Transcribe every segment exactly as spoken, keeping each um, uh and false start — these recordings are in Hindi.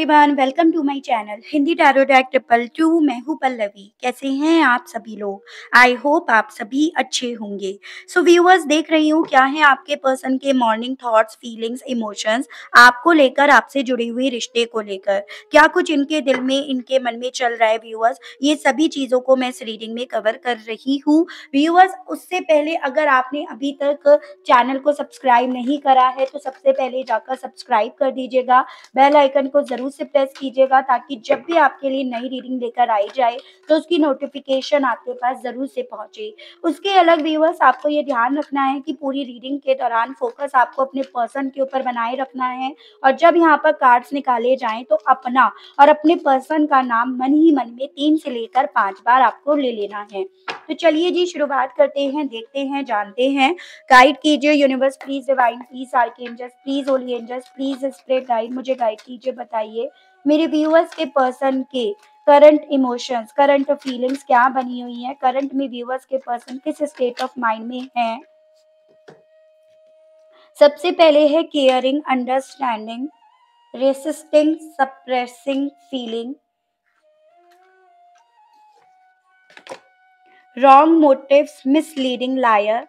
Everyone, welcome to my channel Hindi tarot deck triple two. मैं हूँ पल्लवी। कैसे हैं आप सभी लोग? आई होप आप सभी अच्छे होंगे। सो व्यूअर्स, देख रही हूँ क्या है आपके पर्सन के मॉर्निंग थॉट्स, फीलिंग्स, इमोशंस आपको लेकर, आपसे जुड़े हुए रिश्ते को लेकर क्या कुछ इनके दिल में, इनके मन में चल रहा है। व्यूअर्स, ये सभी चीज़ों को मैं इस रीडिंग में कवर कर रही हूँ। व्यूअर्स, उससे पहले अगर आपने अभी तक चैनल को सब्सक्राइब नहीं करा है तो सबसे पहले जाकर सब्सक्राइब कर दीजिएगा। बेल आइकन को जरूर से प्रेस कीजिएगा ताकि जब भी आपके लिए नई रीडिंग लेकर आई जाए तो उसकी नोटिफिकेशन आपके पास जरूर से पहुंचे। उसके अलग व्यूअर्स, आपको ये ध्यान रखना है कि पूरी रीडिंग के दौरान फोकस आपको अपने पर्सन के ऊपर बनाए रखना है और जब यहाँ पर कार्ड्स निकाले जाएं तो अपना और अपने पर्सन का नाम मन ही मन में तीन से लेकर पांच बार आपको ले लेना है। तो चलिए जी, शुरुआत करते हैं, देखते हैं, जानते हैं। गाइड कीजिए universe please, divine please, archangels please, holy angels please, spirit guide, मुझे गाइड कीजिए। बताइए मेरे व्यूअर्स के पर्सन के करंट इमोशंस, करंट फीलिंग्स क्या बनी हुई है। करंट में व्यूअर्स के पर्सन किस स्टेट ऑफ माइंड में है। सबसे पहले है caring, understanding, resisting, suppressing feeling, wrong motives, misleading, liar,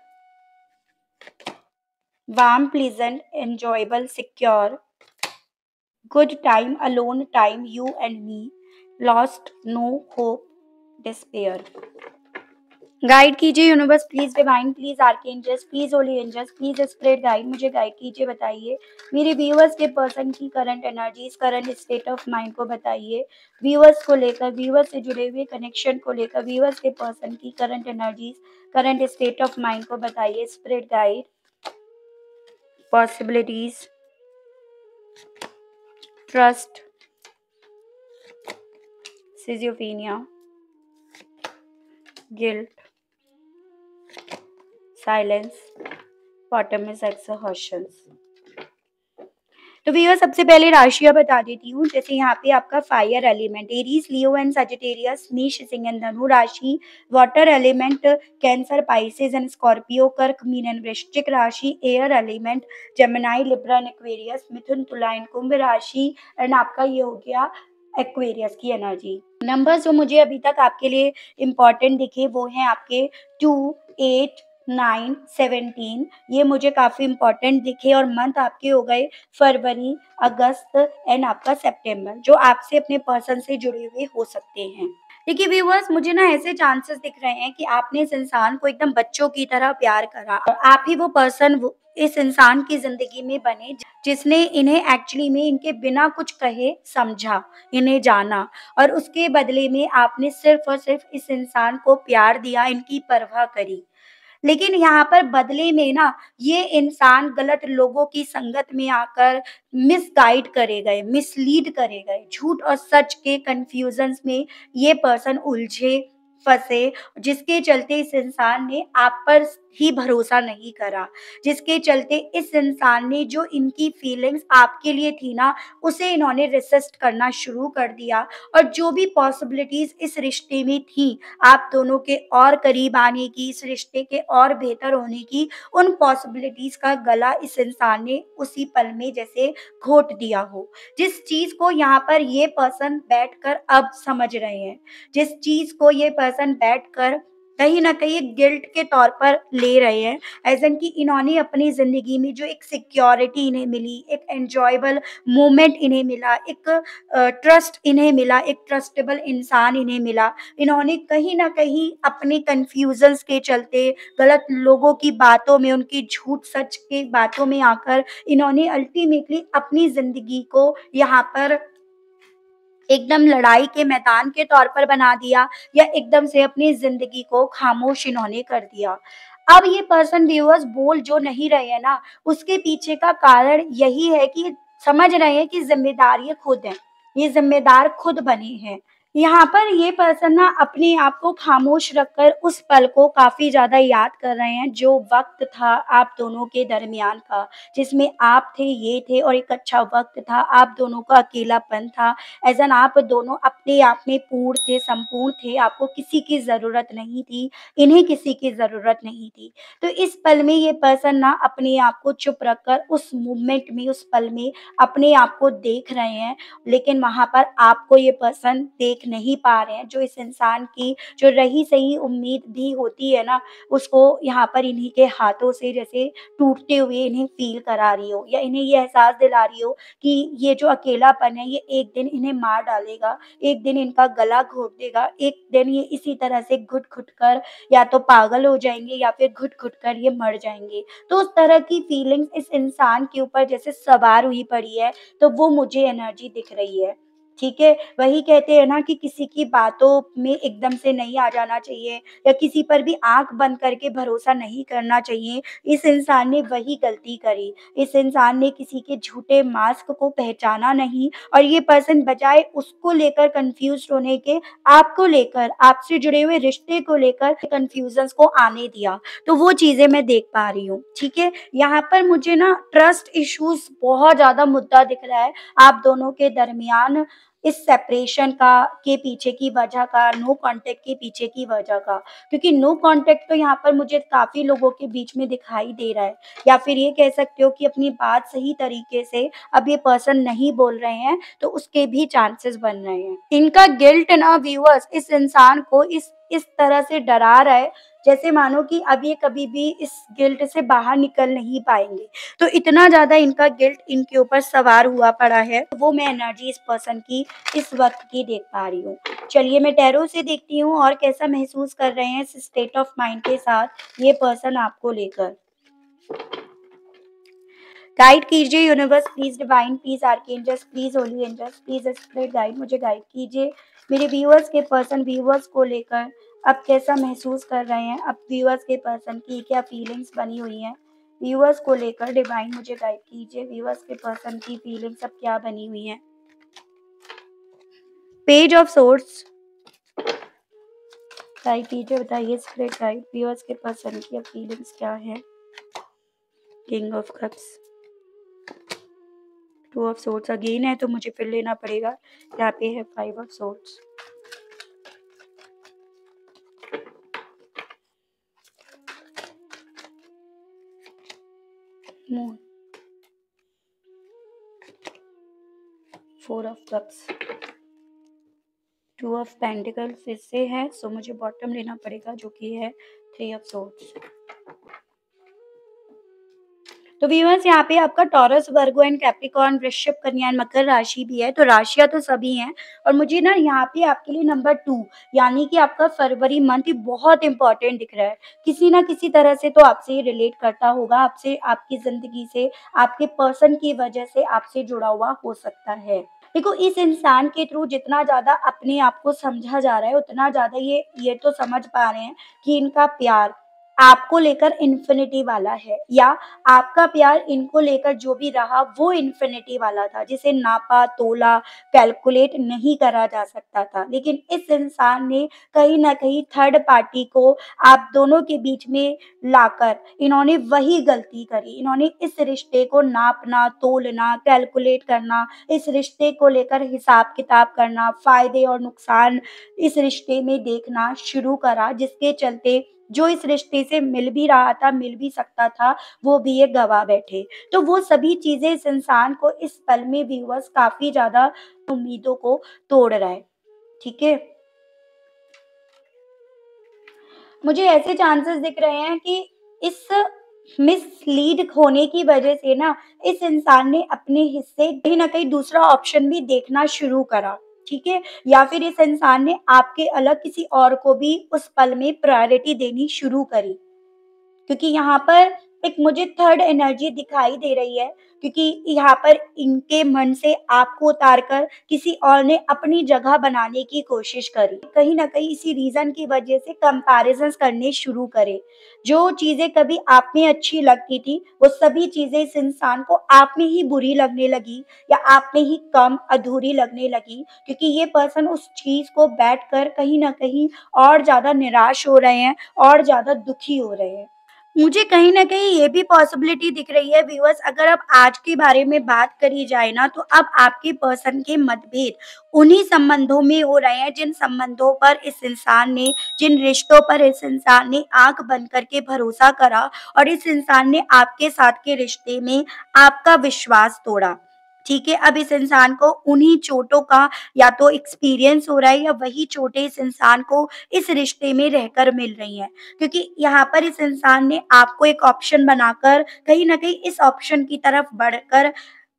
warm, pleasant, enjoyable, secure, good time, alone time, you and me, lost, no hope, despair। Guide कीजिए universe please, divine please, archangels please, holy angels please, spirit guide, मुझे गाइड कीजिए। बताइए मेरे व्यूअर्स के पर्सन की current energies, current state of mind को बताइए। व्यूअर्स को लेकर, व्यूअर्स से जुड़े हुए कनेक्शन को लेकर व्यूअर्स के पर्सन की current energies, current state of mind को बताइए। Spirit guide, possibilities, trust, schizophrenia, guilt, silence, bottomless exhaustions। तो भैया सबसे पहले राशियां बता देती हूँ। जैसे यहाँ पे आपका fire element Aries, Leo and Sagittarius, मेष, सिंह एंड धनु राशि। Water element Cancer, Pisces and Scorpio, कर्क, मीन एंड वृश्चिक राशि। Air element Gemini, Libra and Aquarius, मिथुन, तुला एंड कुंभ राशि। एंड आपका ये हो गया एक्वेरियस की एनर्जी। नंबर्स जो मुझे अभी तक आपके लिए इम्पोर्टेंट दिखे वो हैं आपके टू, एट, नाइन, सेवनटीन, ये मुझे काफी इम्पोर्टेंट दिखे। और मंथ आपके हो गए फरवरी, अगस्त एंड आपका सितंबर, जो आपसे अपने पर्सन से जुड़े हुए हो सकते हैं। देखिए व्यूअर्स, मुझे ना ऐसे चांसेस दिख रहे हैं कि आपने इस इंसान को एकदम बच्चों की तरह प्यार करा और आप ही वो पर्सन इस इंसान की जिंदगी में बने जिसने इन्हें एक्चुअली में इनके बिना कुछ कहे समझा, इन्हें जाना, और उसके बदले में आपने सिर्फ और सिर्फ इस इंसान को प्यार दिया, इनकी परवाह करी। लेकिन यहाँ पर बदले में ना ये इंसान गलत लोगों की संगत में आकर मिसगाइड करे गए, मिसलीड करे गए, झूठ और सच के कंफ्यूजन्स में ये पर्सन उलझे, फंसे, जिसके चलते इस इंसान ने आप पर ही भरोसा नहीं करा, जिसके चलते इस इंसान ने जो इनकी फीलिंग्स आपके लिए थी ना उसे इन्होंने रेसिस्ट करना शुरू कर दिया। और जो भी पॉसिबिलिटीज इस रिश्ते में थी आप दोनों के और करीब आने की, इस रिश्ते के और बेहतर होने की, उन पॉसिबिलिटीज का गला इस इंसान ने उसी पल में जैसे घोट दिया हो। जिस चीज को यहाँ पर ये पर्सन बैठकर अब समझ रहे हैं, जिस चीज को ये पर्सन बैठकर कहीं ना कहीं गिल्ट के तौर पर ले रहे हैं, एज कि इन्होंने अपनी जिंदगी में जो एक सिक्योरिटी इन्हें मिली, एक एंजॉयबल मोमेंट इन्हें मिला, एक ट्रस्ट इन्हें मिला, एक ट्रस्टेबल इंसान इन्हें मिला, इन्होंने कहीं ना कहीं अपने कंफ्यूजन्स के चलते, गलत लोगों की बातों में, उनकी झूठ सच की बातों में आकर इन्होंने अल्टीमेटली अपनी जिंदगी को यहाँ पर एकदम लड़ाई के मैदान के तौर पर बना दिया, या एकदम से अपनी जिंदगी को खामोश इन्होंने कर दिया। अब ये पर्सन व्यूअर्स बोल जो नहीं रहे हैं ना, उसके पीछे का कारण यही है कि समझ रहे हैं कि जिम्मेदार ये खुद हैं, ये जिम्मेदार खुद बने हैं, यहाँ पर ये पर्सन ना अपने आप को खामोश रखकर उस पल को काफ़ी ज़्यादा याद कर रहे हैं, जो वक़्त था आप दोनों के दरमियान का, जिसमें आप थे, ये थे और एक अच्छा वक़्त था, आप दोनों का अकेलापन था। एज़ एन आप दोनों अपने आप में पूर्ण थे, संपूर्ण थे, आपको किसी की ज़रूरत नहीं थी, इन्हें किसी की ज़रूरत नहीं थी। तो इस पल में ये पर्सन ना अपने आप को चुप रखकर उस मोमेंट में, उस पल में अपने आप को देख रहे हैं, लेकिन वहाँ पर आपको ये पर्सन देख नहीं पा रहे हैं। जो इस इंसान की जो रही-सही उम्मीद भी होती है ना, उसको यहाँ पर इन्हीं के हाथों से जैसे टूटते हुए इन्हें फ़ील करा रही हो, या इन्हें ये एहसास दिला रही हो कि ये जो अकेलापन है, ये एक दिन इन्हें मार डालेगा, एक दिन इनका गला घोट देगा, एक दिन ये इसी तरह से घुट-घुट कर या तो पागल हो जाएँगे या फिर घुट-घुट कर ये मर जाएँगे। तो उस तरह की फीलिंग्स इस इंसान के ऊपर जैसे सवार हुई पड़ी है, तो वो मुझे एनर्जी दिख रही है, ठीक है? वही कहते हैं ना कि किसी की बातों में एकदम से नहीं आ जाना चाहिए, या किसी पर भी आँख बंद करके भरोसा नहीं करना चाहिए। इस इंसान ने वही गलती करी। इस इंसान ने किसी के झूठे मास्क को पहचाना नहीं, और ये पर्सन बजाए उसको लेकर कन्फ्यूज़्ड होने के, आपको लेकर, आपसे जुड़े हुए रिश्ते को लेकर कन्फ्यूज़न्स को आने दिया। तो वो चीज़ें मैं देख पा रही हूँ, ठीक है? यहाँ पर मुझे ना ट्रस्ट इश्यूज़ बहुत ज़्यादा मुद्दा दिख रहा है आप दोनों के दरमियान, इस सेपरेशन का के पीछे की वजह का, नो कॉन्टैक्ट के पीछे की वजह का। क्योंकि नो कॉन्टैक्ट तो यहाँ पर मुझे काफ़ी लोगों के बीच में दिखाई दे रहा है, या फिर ये कह सकते हो कि अपनी बात सही तरीके से अब ये पर्सन नहीं बोल रहे हैं, तो उसके भी चांसेस बन रहे हैं। इनका गिल्ट ना व्यूअर्स इस इंसान को इस इस तरह से डरा रहा है, जैसे मानो कि अब ये कभी भी इस गिल्ट से बाहर निकल नहीं पाएँगे। तो इतना ज़्यादा इनका गिल्ट इनके ऊपर सवार हुआ पड़ा है, वो मैं एनर्जी इस पर्सन की इस वक़्त की देख पा रही हूँ। चलिए मैं टैरो से देखती हूँ और कैसा महसूस कर रहे हैं इस स्टेट ऑफ माइंड के साथ ये पर्सन आपको लेकर। गाइड कीजिए universe please, divine please, archangels please, holy angels please, spirit guide मुझे गाइड कीजिए। मेरे व्यूअर्स के पर्सन व्यूअर्स को लेकर अब कैसा महसूस कर रहे हैं, अब व्यूअर्स के पर्सन की क्या फीलिंग्स बनी हुई हैं, व्यूअर्स को लेकर डिवाइन मुझे गाइड कीजिए। व्यूअर्स के पर्सन की फीलिंग्स अब क्या बनी हुई हैं। पेज ऑफ सोर्ड्स गाइड कीजिए, बताइए स्पिरिट गाइड व्यूअर्स के पर्सन की अब फीलिंग्स क्या है। King of cups, two of swords again है, तो मुझे फिर लेना पड़ेगा। यहाँ पे है five of swords, moon, four of cups, two of pentacle फिर से है, सो मुझे बॉटम लेना पड़ेगा जो कि है थ्री ऑफ सोर्ड्स। तो व्यूअर्स यहाँ पे आपका टॉरस, वर्गो एंड कैप्रिकॉर्न, वृश्चिक, कन्या एंड मकर राशि भी है, तो राशियाँ तो सभी हैं। और मुझे ना यहाँ पे आपके लिए नंबर टू यानी कि आपका फरवरी मंथ बहुत इंपॉर्टेंट दिख रहा है। किसी ना किसी तरह से तो आपसे ये रिलेट करता होगा, आपसे, आपकी ज़िंदगी से, आपके पर्सन की वजह से आपसे जुड़ा हुआ हो सकता है। देखो इस इंसान के थ्रू जितना ज़्यादा अपने आप को समझा जा रहा है, उतना ज़्यादा ये ये तो समझ पा रहे हैं कि इनका प्यार आपको लेकर इन्फिनिटी वाला है, या आपका प्यार इनको लेकर जो भी रहा वो इन्फिनिटी वाला था, जिसे नापा, तोला, कैलकुलेट नहीं करा जा सकता था। लेकिन इस इंसान ने कहीं न कहीं थर्ड पार्टी को आप दोनों के बीच में लाकर इन्होंने वही गलती करी। इन्होंने इस रिश्ते को नापना, तोलना, कैलकुलेट करना, इस रिश्ते को लेकर हिसाब-किताब करना, फ़ायदे और नुकसान इस रिश्ते में देखना शुरू करा, जिसके चलते जो इस रिश्ते से मिल भी रहा था, मिल भी सकता था, वो भी ये गँवा बैठे। तो वो सभी चीज़ें इस इंसान को इस पल में व्यूअर्स काफ़ी ज़्यादा उम्मीदों को तोड़ रहा है, ठीक है? मुझे ऐसे चांसेस दिख रहे हैं कि इस मिसलीड होने की वजह से ना इस इंसान ने अपने हिस्से कहीं न कहीं दूसरा ऑप्शन भी देखना शुरू करा, ठीक है? या फिर इस इंसान ने आपके अलग किसी और को भी उस पल में प्रायोरिटी देनी शुरू करी। क्योंकि यहाँ पर एक मुझे थर्ड एनर्जी दिखाई दे रही है, क्योंकि यहाँ पर इनके मन से आपको उतार कर किसी और ने अपनी जगह बनाने की कोशिश करी। कहीं न कहीं इसी रीज़न की वजह से कंपैरिज़न्स करने शुरू करे। जो चीज़ें कभी आप में अच्छी लगती थी, वो सभी चीज़ें इस इंसान को आप में ही बुरी लगने लगी या आप में ही कम, अधूरी लगने लगी, क्योंकि ये पर्सन उस चीज़ को बैठकर कहीं न कहीं और ज़्यादा निराश हो रहे हैं और ज़्यादा दुखी हो रहे हैं। मुझे कहीं न कहीं ये भी पॉसिबिलिटी दिख रही है व्यूअर्स, अगर अब आज के बारे में बात करी जाए ना, तो अब आपके पर्सन के मतभेद उन्हीं संबंधों में हो रहे हैं जिन संबंधों पर इस इंसान ने, जिन रिश्तों पर इस इंसान ने आँख बंद करके भरोसा करा और इस इंसान ने आपके साथ के रिश्ते में आपका विश्वास तोड़ा। ठीक है? अब इस इंसान को उन्हीं चोटों का या तो एक्सपीरियंस हो रहा है या वही चोटें इस इंसान को इस रिश्ते में रहकर मिल रही हैं। क्योंकि यहाँ पर इस इंसान ने आपको एक ऑप्शन बनाकर कहीं न कहीं इस ऑप्शन की तरफ बढ़कर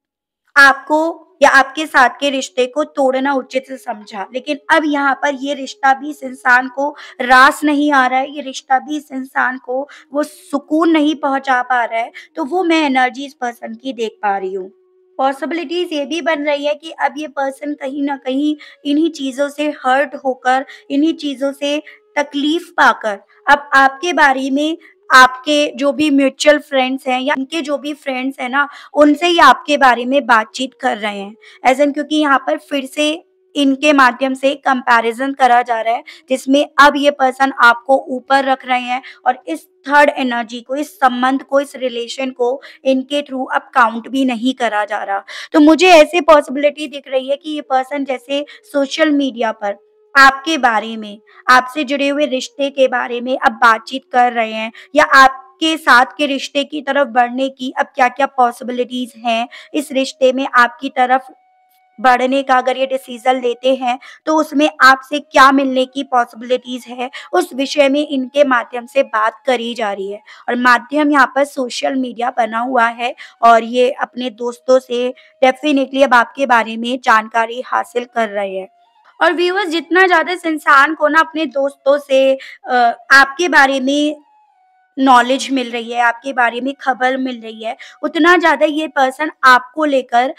आपको या आपके साथ के रिश्ते को तोड़ना उचित समझा। लेकिन अब यहाँ पर ये रिश्ता भी इस इंसान को रास नहीं आ रहा है, ये रिश्ता भी इस इंसान को वो सुकून नहीं पहुँचा पा रहा है, तो वो मैं एनर्जी इस पर्सन की देख पा रही हूँ। पॉसिबिलिटीज़ ये भी बन रही है कि अब ये पर्सन कहीं न कहीं इन्हीं चीज़ों से हर्ट होकर, इन्हीं चीज़ों से तकलीफ़ पाकर अब आपके बारे में, आपके जो भी म्यूचुअल फ्रेंड्स हैं या उनके जो भी फ्रेंड्स हैं ना, उनसे ही आपके बारे में बातचीत कर रहे हैं। ऐज़ एन क्योंकि यहाँ पर फिर से इनके माध्यम से कंपैरिज़न करा जा रहा है, जिसमें अब ये पर्सन आपको ऊपर रख रहे हैं और इस थर्ड एनर्जी को, इस संबंध को, इस रिलेशन को इनके थ्रू अब काउंट भी नहीं करा जा रहा। तो मुझे ऐसे पॉसिबिलिटी दिख रही है कि ये पर्सन जैसे सोशल मीडिया पर आपके बारे में, आपसे जुड़े हुए रिश्ते के बारे में अब बातचीत कर रहे हैं या आपके साथ के रिश्ते की तरफ बढ़ने की अब क्या-क्या पॉसिबिलिटीज़ हैं, इस रिश्ते में आपकी तरफ बढ़ने का अगर ये डिसीज़न लेते हैं, तो उसमें आपसे क्या मिलने की पॉसिबिलिटीज़ है, उस विषय में इनके माध्यम से बात करी जा रही है। और माध्यम यहाँ पर सोशल मीडिया बना हुआ है और ये अपने दोस्तों से डेफ़िनिटली अब आपके बारे में जानकारी हासिल कर रहे हैं। और व्यूअर्स, जितना ज़्यादा इस इंसान को ना अपने दोस्तों से अ, आपके बारे में नॉलेज मिल रही है, आपके बारे में खबर मिल रही है, उतना ज़्यादा ये पर्सन आपको लेकर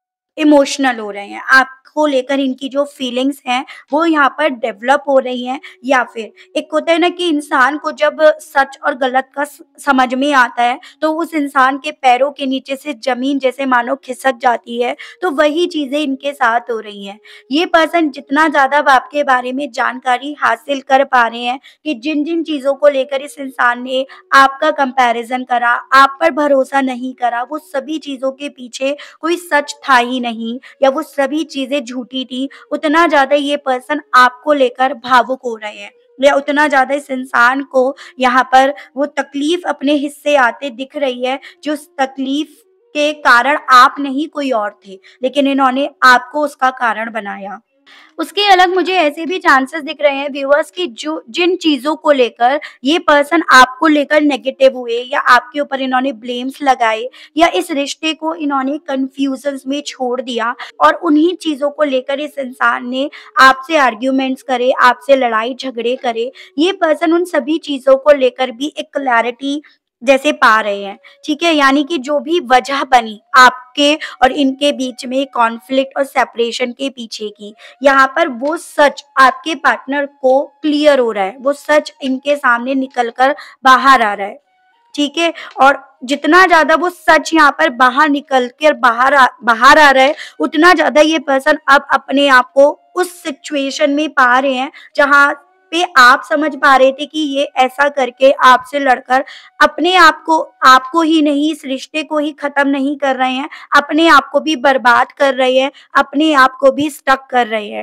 इमोशनल हो रहे हैं। आपको लेकर इनकी जो फीलिंग्स हैं, वो यहाँ पर डेवलप हो रही हैं, या फिर एक होता है ना कि इंसान को जब सच और गलत का स समझ में आता है, तो उस इंसान के पैरों के नीचे से ज़मीन जैसे मानो खिसक जाती है, तो वही चीज़ें इनके साथ हो रही हैं। ये पर्सन जितना ज़्यादा अब आपके बारे में जानकारी हासिल कर पा रहे हैं कि जिन-जिन चीज़ों को लेकर इस इंसान ने आपका कंपैरिज़न करा, आप पर भरोसा नहीं करा, वो सभी चीज़ों के पीछे कोई सच था ही नहीं या वो सभी चीज़ें झूठी थी, उतना ज़्यादा ये पर्सन आपको लेकर भावुक हो रहे हैं या उतना ज़्यादा इस इंसान को यहाँ पर वो तकलीफ़ अपने हिस्से आते दिख रही है, जो उस तकलीफ़ के कारण आप नहीं कोई और थे, लेकिन इन्होंने आपको उसका कारण बनाया। उसके अलग मुझे ऐसे भी चांसेस दिख रहे हैं व्यूअर्स कि जो जिन चीज़ों को लेकर ये पर्सन आपको लेकर नेगेटिव हुए या आपके ऊपर इन्होंने ब्लेम्स लगाए या इस रिश्ते को इन्होंने कन्फ्यूजन्स में छोड़ दिया और उन्हीं चीज़ों को लेकर इस इंसान ने आपसे आर्ग्यूमेंट्स करे, आपसे लड़ाई झगड़े करे। ये पर्सन उन सभी चीज़ों को लेकर भी एक क्लैरिटी जैसे पा रहे हैं, ठीक है? यानी कि जो भी वजह बनी आपके और इनके बीच में कॉन्फ्लिक्ट और सेपरेशन के पीछे की, यहाँ पर वो सच आपके पार्टनर को क्लियर हो रहा है, वो सच इनके सामने निकल कर बाहर आ रहा है, ठीक है? और जितना ज़्यादा वो सच यहाँ पर बाहर निकल कर बाहर आ बाहर आ रहा है, उतना ज़्यादा ये पर्सन अब अपने आप को उस सिचुएशन में पा रहे हैं, जहाँ पे आप समझ पा रहे थे कि ये ऐसा करके आपसे लड़कर अपने आप को आपको ही नहीं, इस रिश्ते को ही खत्म नहीं कर रहे हैं, अपने आप को भी बर्बाद कर रहे हैं, अपने आप को भी स्टक कर रहे हैं।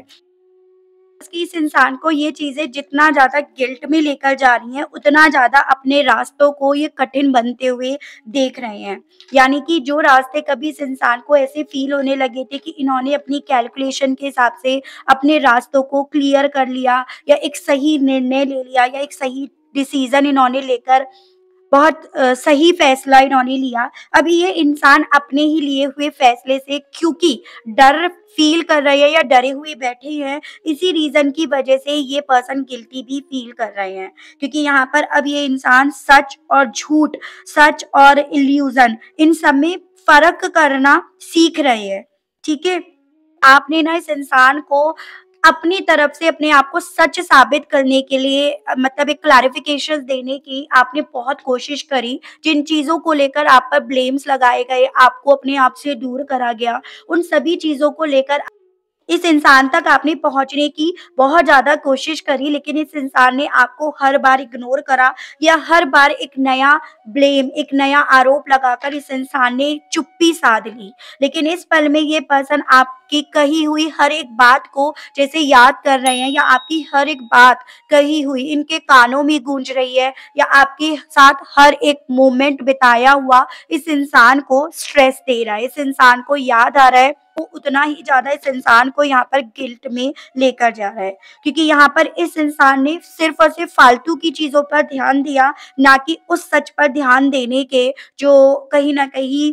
कि इस इंसान को ये चीज़ें जितना ज़्यादा गिल्ट में लेकर जा रही हैं, उतना ज़्यादा अपने रास्तों को ये कठिन बनते हुए देख रहे हैं। यानी कि जो रास्ते कभी इस इंसान को ऐसे फ़ील होने लगे थे कि इन्होंने अपनी कैलकुलेशन के हिसाब से अपने रास्तों को क्लियर कर लिया या एक सही निर्णय ले लिया या एक सही डिसीज़न इन्होंने लेकर बहुत अ, सही फैसला इन्होंने लिया। अभी ये इंसान अपने ही लिए हुए फैसले से क्योंकि डर फ़ील कर रहे हैं या डरे हुए बैठे हैं, इसी रीज़न की वजह से ये पर्सन गिल्टी भी फ़ील कर रहे हैं। क्योंकि यहाँ पर अब ये इंसान सच और झूठ, सच और इल्यूज़न इन सब में फ़र्क करना सीख रहे हैं, ठीक है? आपने ना इस इंसान को अपनी तरफ से अपने आप को सच साबित करने के लिए अ, मतलब एक क्लैरिफ़िकेशंस देने की आपने बहुत कोशिश करी। जिन चीज़ों को लेकर आप पर ब्लेम्स लगाए गए, आपको अपने आप से दूर करा गया, उन सभी चीज़ों को लेकर इस इंसान तक आपने पहुँचने की बहुत ज़्यादा कोशिश करी, लेकिन इस इंसान ने आपको हर बार इग्नोर करा या हर बार एक नया ब्लेम, एक नया आरोप लगाकर इस इंसान ने चुप्पी साध ली। लेकिन इस पल में ये पर्सन आपकी कही हुई हर एक बात को जैसे याद कर रहे हैं या आपकी हर एक बात कही हुई इनके कानों में गूँज रही है या आपके साथ हर एक मोमेंट बिताया हुआ इस इंसान को स्ट्रेस दे रहा है। इस इंसान को याद आ रहा है, वो उतना ही ज़्यादा इस इंसान को यहाँ पर गिल्ट में लेकर जा रहा है। क्योंकि यहाँ पर इस इंसान ने सिर्फ़ और सिर्फ़ फालतू की चीज़ों पर ध्यान दिया, ना कि उस सच पर ध्यान देने के जो कहीं न कहीं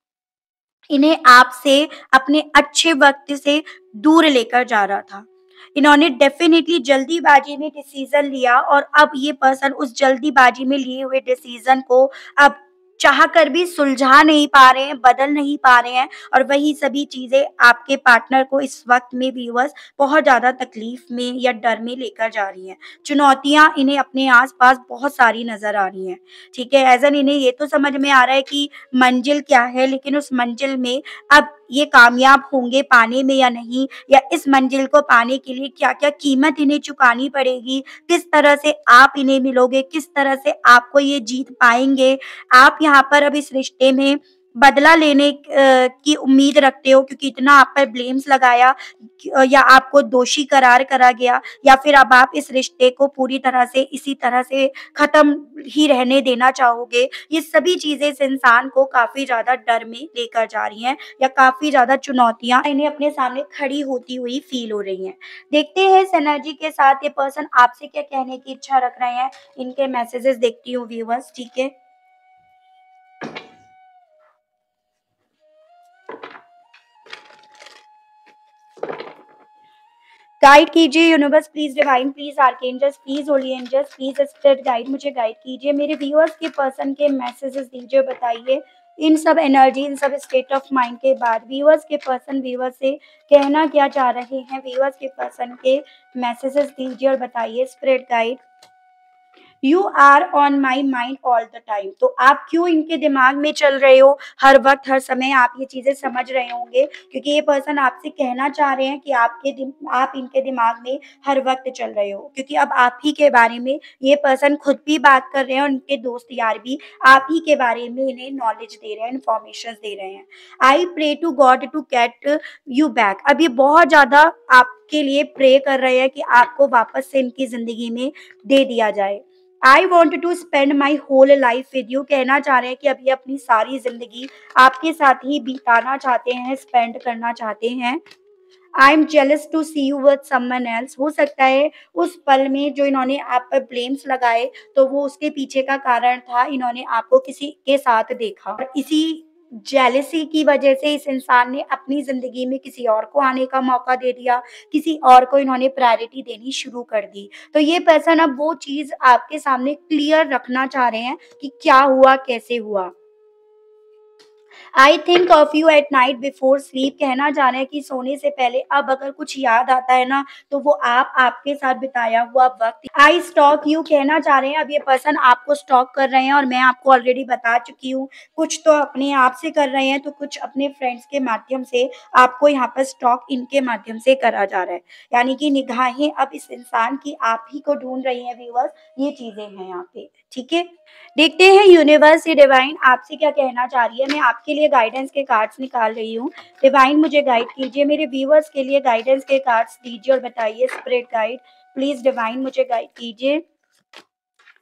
इन्हें आपसे अपने अच्छे वक़्त से दूर लेकर जा रहा था। इन्होंने डेफ़िनिटली जल्दीबाज़ी में डिसीज़न लिया और अब ये पर्सन उस जल्दीबाज़ी में लिए हुए डिसीज़न को अब चाहकर भी सुलझा नहीं पा रहे हैं, बदल नहीं पा रहे हैं और वही सभी चीज़ें आपके पार्टनर को इस वक़्त में व्यूअर्स बहुत ज़्यादा तकलीफ़ में या डर में लेकर जा रही हैं। चुनौतियाँ इन्हें अपने आस-पास बहुत सारी नज़र आ रही हैं, ठीक है? ऐज़ एन इन्हें ये तो समझ में आ रहा है कि मंज़िल क्या है, लेकिन उस मंज़िल में अब ये कामयाब होंगे पाने में या नहीं, या इस मंज़िल को पाने के लिए क्या-क्या कीमत इन्हें चुकानी पड़ेगी, किस तरह से आप इन्हें मिलोगे, किस तरह से आपको ये जीत पाएँगे। आप यहाँ पर अब इस रिश्ते में बदला लेने अ, की उम्मीद रखते हो क्योंकि इतना आप पर ब्लेम्स लगाया क या आपको दोषी करार करा गया, या फिर अब आप इस रिश्ते को पूरी तरह से इसी तरह से ख़त्म ही रहने देना चाहोगे। ये सभी चीज़ें इस इंसान को काफ़ी ज़्यादा डर में लेकर जा रही हैं या काफ़ी ज़्यादा चुनौतियाँ इन्हें अपने सामने खड़ी होती हुई फ़ील हो रही हैं। देखते हैं इस एनर्जी के साथ ये पर्सन आपसे क्या कहने की इच्छा रख रहे हैं। इनके मैसेजेस देखती हूँ व्यूअर्स, ठीक है? गाइड कीजिए universe, please divine, please archangels, please holy angels, please spirit guide, मुझे गाइड कीजिए। मेरे व्यूअर्स के पर्सन के मैसेजेस दीजिए, बताइए। इन सब एनर्जी, इन सब स्टेट ऑफ माइंड के बाद व्यूअर्स के पर्सन व्यूअर्स से कहना क्या चाह रहे हैं, व्यूअर्स के पर्सन के मैसेजेस दीजिए और बताइए spirit guide. You are on my mind all the time. तो आप क्यों इनके दिमाग में चल रहे हो हर वक्त हर समय, आप ये चीज़ें समझ रहे होंगे क्योंकि ये पर्सन आपसे कहना चाह रहे हैं कि आपके दिम आप इनके दिमाग में हर वक्त चल रहे हो, क्योंकि अब आप ही के बारे में ये पर्सन खुद भी बात कर रहे हैं और उनके दोस्त यार भी आप ही के बारे में इन्हें नॉलेज दे रहे हैं, इन्फॉर्मेशन दे रहे हैं। I pray to God to get you back. अब ये बहुत ज़्यादा आपके लिए प्रे कर रहे हैं कि आपको वापस से इनकी ज़िंदगी में दे दिया जाए। I want to spend my whole life with you. कहना चाह रहे हैं कि अभी अपनी सारी ज़िंदगी आपके साथ ही बिताना चाहते हैं, स्पेंड करना चाहते हैं। I am jealous to see you with someone else. हो सकता है उस पल में जो इन्होंने आप पर ब्लेम्स लगाए, तो वो उसके पीछे का कारण था, इन्होंने आपको किसी के साथ देखा और इसी जेलसी की वजह से इस इंसान ने अपनी ज़िंदगी में किसी और को आने का मौका दे दिया, किसी और को इन्होंने प्रायोरिटी देनी शुरू कर दी। तो ये पर्सन अब वो चीज़ आपके सामने क्लियर रखना चाह रहे हैं कि क्या हुआ, कैसे हुआ। I think of you at night before sleep. कहना चाह रहे हैं कि सोने से पहले अब अगर कुछ याद आता है ना, तो वो आप आपके साथ बिताया हुआ वक़्त। I stalk you. कहना चाह रहे हैं अब ये पर्सन आपको स्टॉक कर रहे हैं और मैं आपको ऑलरेडी बता चुकी हूँ, कुछ तो अपने आप से कर रहे हैं, तो कुछ अपने फ्रेंड्स के माध्यम से आपको यहाँ पर स्टॉक इनके माध्यम से करा जा रहा है। यानी कि निगाहें अब इस इंसान की आप ही को ढूँढ रही हैं व्यूअर्स, ये चीज़ें हैं यहाँ पे, ठीक है? देखते हैं यूनिवर्स, ये डिवाइन आपसे क्या कहना चाह रही है। मैं आपके लिए गाइडेंस के कार्ड्स निकाल रही हूँ। डिवाइन मुझे गाइड कीजिए, मेरे व्यूअर्स के लिए गाइडेंस के कार्ड्स दीजिए और बताइए स्पिरिट गाइड, प्लीज डिवाइन मुझे गाइड कीजिए।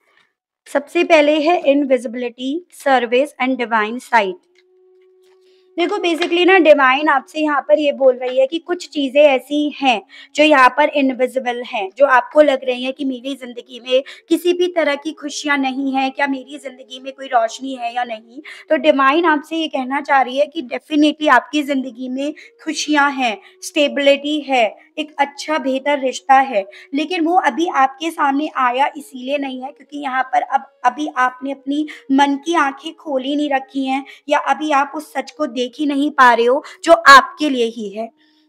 सबसे पहले है invisibility, service and divine sight. देखो बेसिकली ना डिवाइन आपसे यहाँ पर ये बोल रही है कि कुछ चीज़ें ऐसी हैं जो यहाँ पर इनविजिबल हैं, जो आपको लग रही हैं कि मेरी ज़िंदगी में किसी भी तरह की खुशियाँ नहीं हैं, क्या मेरी ज़िंदगी में कोई रोशनी है या नहीं? तो डिवाइन आपसे ये कहना चाह रही है कि डेफ़िनिटली आपकी ज़िंदगी में खुशियाँ हैं, स्टेबिलिटी है, एक अच्छा बेहतर रिश्ता है। लेकिन वो अभी आपके सामने आया इसीलिए नहीं है क्योंकि यहाँ पर अब अभी आपने अपनी मन की आँखें खोली नहीं रखी हैं या अभी आप उस सच को देख ही नहीं पा रहे हो जो आपके लिए ही है।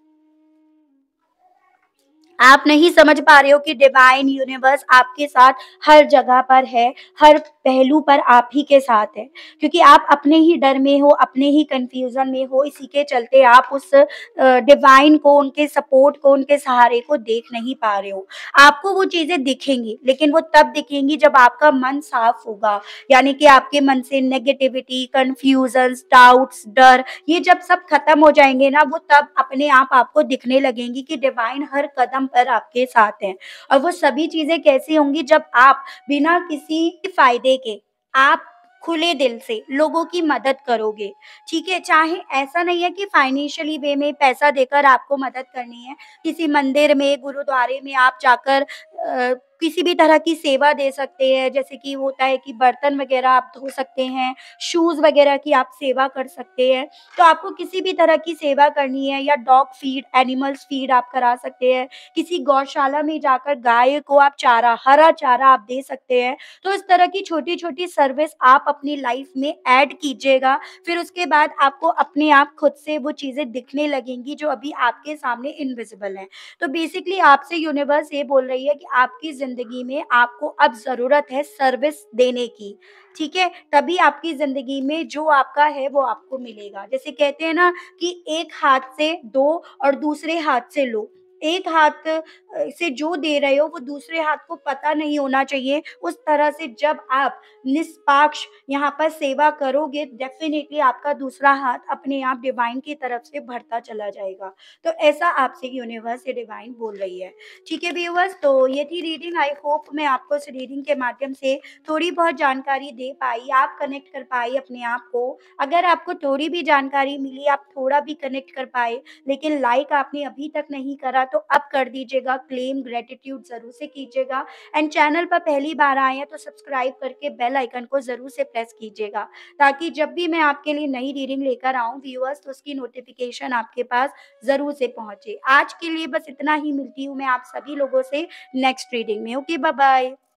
आप नहीं समझ पा रहे हो कि डिवाइन यूनिवर्स आपके साथ हर जगह पर है, हर पहलू पर आप ही के साथ है। क्योंकि आप अपने ही डर में हो, अपने ही कन्फ्यूज़न में हो, इसी के चलते आप उस अ, डिवाइन को, उनके सपोर्ट को, उनके सहारे को देख नहीं पा रहे हो। आपको वो चीज़ें दिखेंगी, लेकिन वो तब दिखेंगी जब आपका मन साफ होगा, यानी कि आपके मन से नेगेटिविटी, कन्फ्यूज़न्स, डाउट्स, डर ये जब सब खत्म हो जाएँगे ना, वो तब अपने आप आपको दिखने लगेंगी कि डिवाइन हर कदम पर आपके साथ हैं। और वो सभी चीज़ें कैसी होंगी जब आप बिना किसी फ़ायदे के, आप खुले दिल से लोगों की मदद करोगे, ठीक है? चाहे ऐसा नहीं है कि फाइनेंशियली वे में पैसा देकर आपको मदद करनी है, किसी मंदिर में, गुरुद्वारे में आप जाकर अ, किसी भी तरह की सेवा दे सकते हैं, जैसे कि होता है कि बर्तन वग़ैरह आप धो सकते हैं, शूज़ वग़ैरह की आप सेवा कर सकते हैं। तो आपको किसी भी तरह की सेवा करनी है या डॉग फीड, एनिमल्स फीड आप करा सकते हैं, किसी गौशाला में जाकर गाय को आप चारा, हरा चारा आप दे सकते हैं। तो इस तरह की छोटी-छोटी सर्विस आप अपनी लाइफ में ऐड कीजिएगा, फिर उसके बाद आपको अपने आप खुद से वो चीज़ें दिखने लगेंगी जो अभी आपके सामने इनविज़िबल हैं। तो बेसिकली आपसे यूनिवर्स ये बोल रही है कि आपकी ज़िंदगी में आपको अब ज़रूरत है सर्विस देने की, ठीक है? तभी आपकी ज़िंदगी में जो आपका है वो आपको मिलेगा। जैसे कहते हैं ना कि एक हाथ से दो और दूसरे हाथ से लो। एक हाथ अ, से जो दे रहे हो वो दूसरे हाथ को पता नहीं होना चाहिए। उस तरह से जब आप निष्पक्ष यहाँ पर सेवा करोगे डेफ़िनिटली आपका दूसरा हाथ अपने आप डिवाइन की तरफ से बढ़ता चला जाएगा। तो ऐसा आपसे यूनिवर्स या डिवाइन बोल रही है। ठीक है व्यूअर्स, तो ये थी रीडिंग। आई होप मैं आपको इस रीडिंग के माध्यम से थोड़ी बहुत जानकारी दे पाई, आप कनेक्ट कर पाई अपने आप को। अगर आपको थोड़ी भी जानकारी मिली, आप थोड़ा भी कनेक्ट कर पाए, लेकिन लाइक आपने अभी तक नहीं करा तो अब कर दीजिएगा, क्लेम ग्रैटिट्यूड ज़रूर से कीजिएगा एंड चैनल पर पहली बार आए हैं तो सब्सक्राइब करके बेल आइकन को ज़रूर से प्रेस कीजिएगा, ताकि जब भी मैं आपके लिए नई रीडिंग लेकर आऊँ व्यूअर्स तो उसकी नोटिफ़िकेशन आपके पास ज़रूर से पहुँचे। आज के लिए बस इतना ही, मिलती हूँ मैं आप सभी लोगों से नेक्स्ट रीडिंग में। Okay, bye bye.